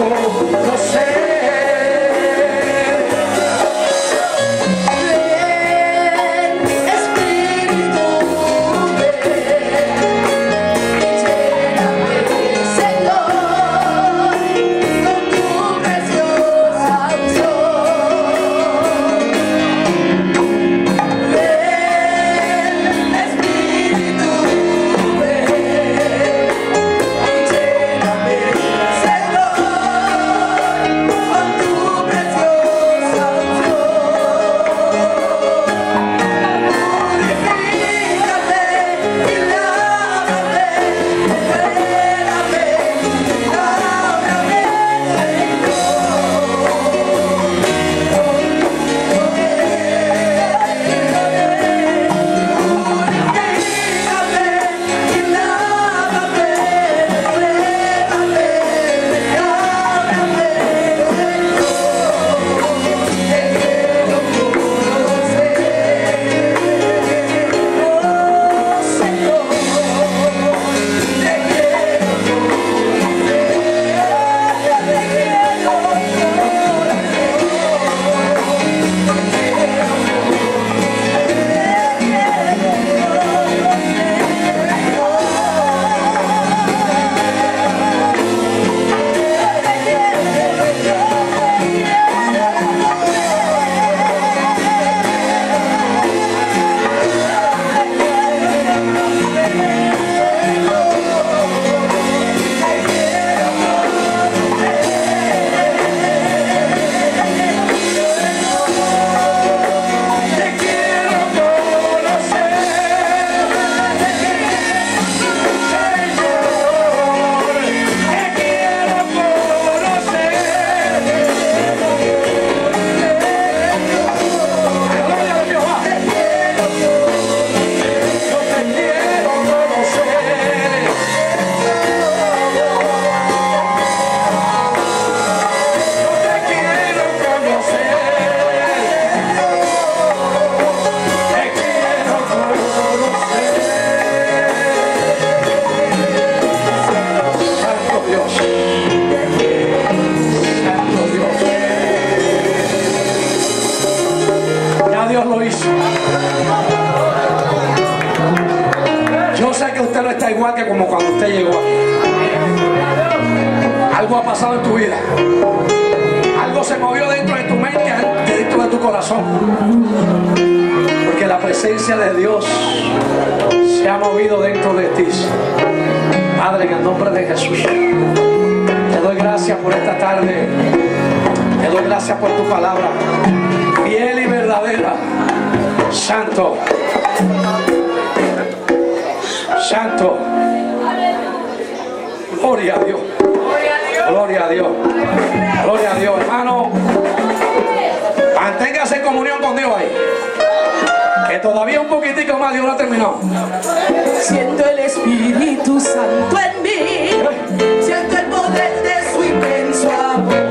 conocer. Igual que como cuando usted llegó aquí. Algo ha pasado en tu vida, algo se movió dentro de tu mente, dentro de tu corazón, porque la presencia de Dios se ha movido dentro de ti. Padre, en el nombre de Jesús, te doy gracias por esta tarde, te doy gracias por tu palabra fiel y verdadera. Santo, Santo, gloria a Dios, gloria a Dios, gloria a Dios, hermano. Manténgase en comunión con Dios ahí, que todavía un poquitico más Dios no ha terminado. Siento el Espíritu Santo en mí, siento el poder de su inmenso amor.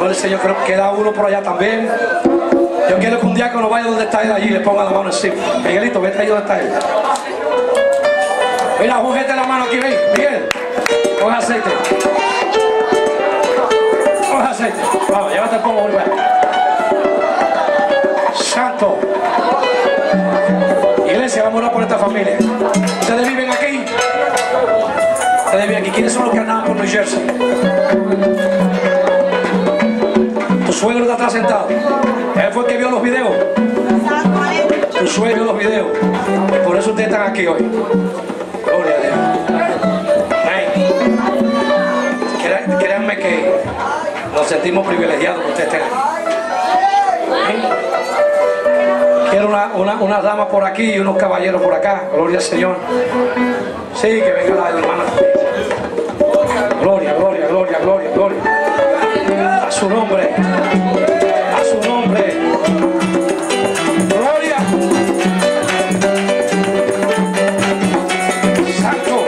Gloria al Señor, creo que queda uno por allá también. Yo quiero que un diácono vaya donde está él allí y le ponga la mano encima. Miguelito, vete ahí donde está él. Mira, ungete la mano aquí, ven, Miguel. Coge aceite. Coge aceite. Vamos, llévate el pomo, muy bueno. Santo. Iglesia, vamos a orar por esta familia. Ustedes viven aquí. Ustedes viven aquí. ¿Quiénes son los que andaban por New Jersey? Tu suegro está atrás sentado. Él fue el que vio los videos. Tu suegro vio los videos. Y por eso ustedes están aquí hoy. Gloria a Dios. Créanme que nos sentimos privilegiados que ustedes estén aquí. Quiero una dama por aquí y unos caballeros por acá. Gloria al Señor. Sí, que venga la hermana. Gloria, gloria, gloria, gloria, gloria. A su nombre. A su nombre. Gloria. Santo.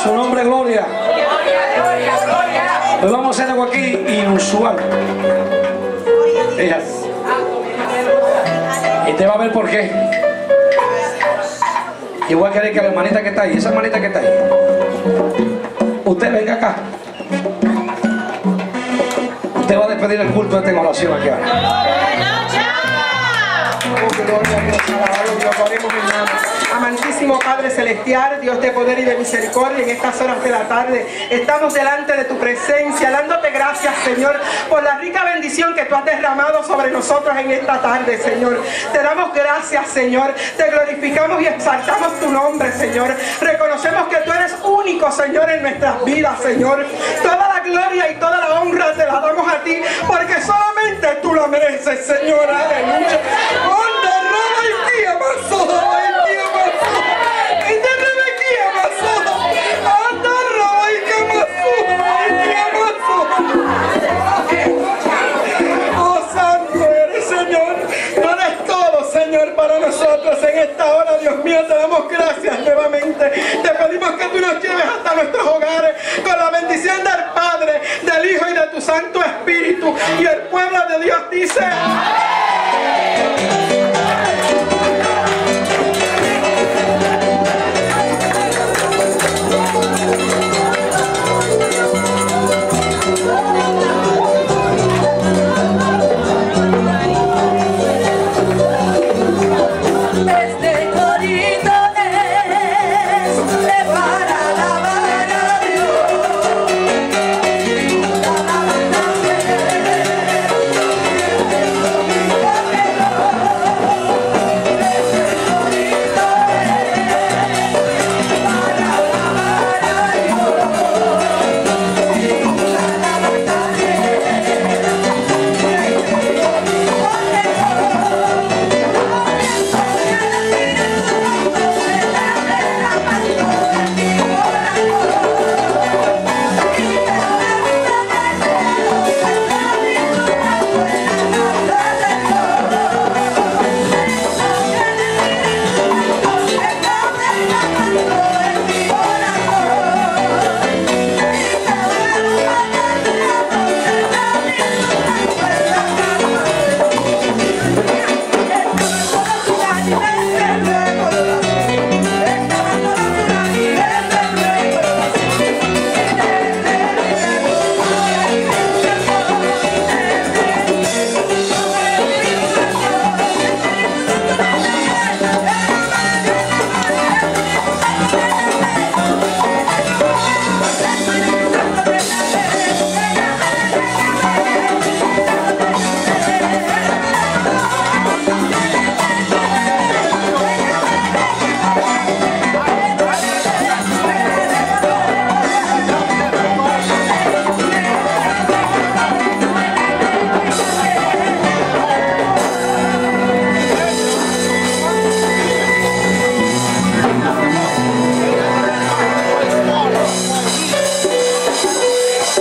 su nombre, gloria. Hoy vamos a hacer algo aquí inusual. Fíjate. Y te va a ver por qué. Y voy a querer que la hermanita que está ahí, esa hermanita que está ahí, usted venga acá. Usted va a despedir el culto en oración aquí ahora. Amantísimo Padre Celestial, Dios de poder y de misericordia, en estas horas de la tarde estamos delante de tu presencia, dándote gracias, Señor, por la rica bendición que tú has derramado sobre nosotros en esta tarde, Señor. Te damos gracias, Señor, te glorificamos y exaltamos tu nombre, Señor. Reconocemos que tú eres único, Señor, en nuestras vidas, Señor. Toda la gloria y toda la honra te la damos a ti, porque solamente tú la mereces, Señor. Aleluya. Para nosotros en esta hora, Dios mío, te damos gracias nuevamente. Te pedimos que tú nos lleves hasta nuestros hogares con la bendición del Padre, del Hijo y de tu Santo Espíritu. Y el pueblo de Dios dice...